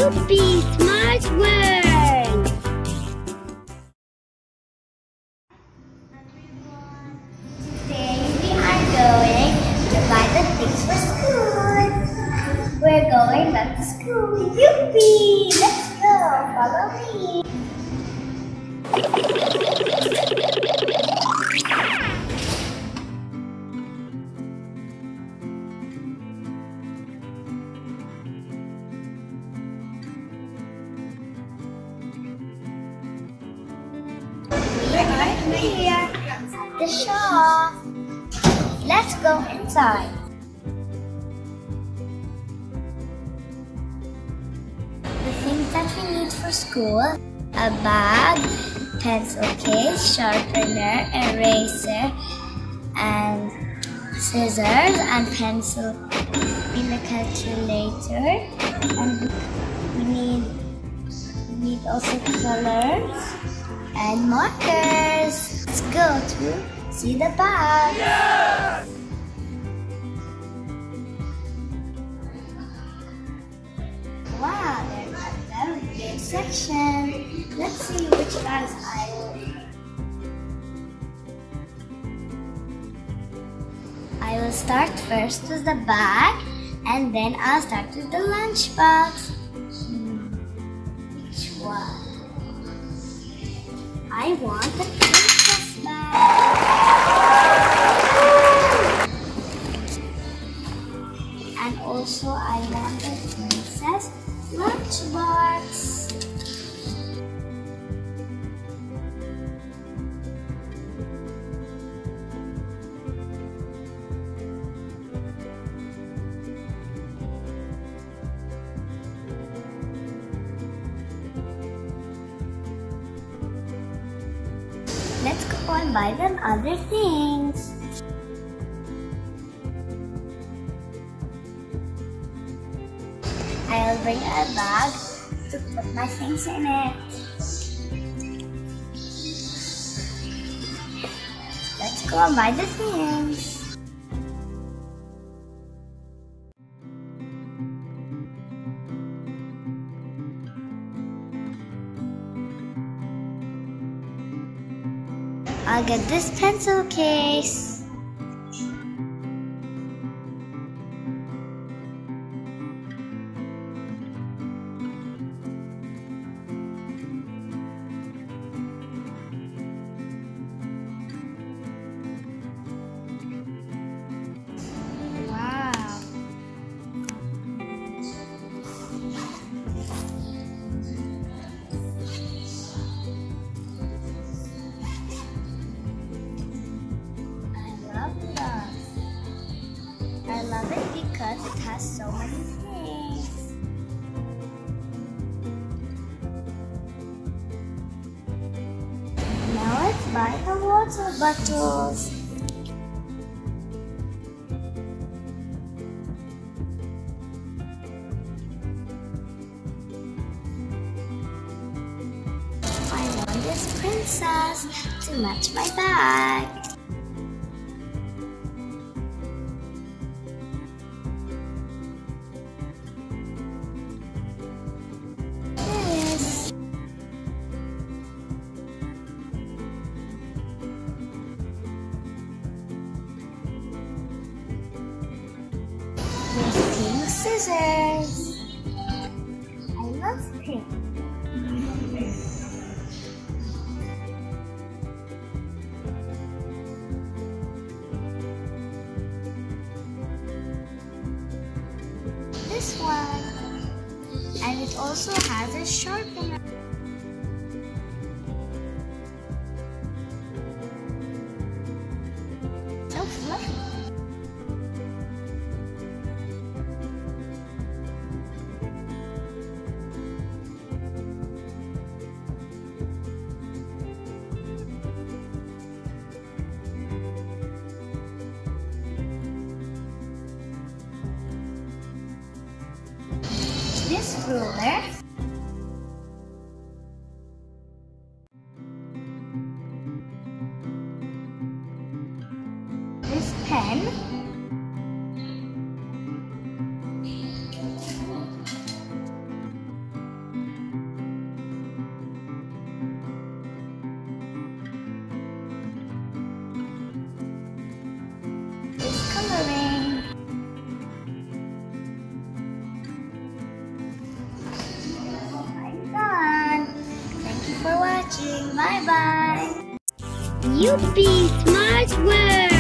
Youpi, smart world! Today we are going to buy the things for school. We're going back to school. Youpi! Let's go. Follow me. We are here at the shop. Let's go inside. The things that we need for school: a bag, pencil case, sharpener, eraser, and scissors, and pencil in the calculator. And we need also colors and markers. Let's go to see the bag. Yes! Wow, there's a very big section. Let's see which bags I will pick. I will start first with the bag, and then I'll start with the lunchbox. Which one? I want the princess bag. And also I want the princess lunchbox. Let's go and buy them other things. I'll bring a bag to put my things in it. Let's go and buy the things. I'll get this pencil case. Wow. I love it because it has so many things. Now let's buy the water bottles. I want this princess to match my bag. With pink scissors. I love pink. This one. And it also has a sharpener. So fluffy. This ruler, this pen, watching. Bye bye. Youpi, smart work!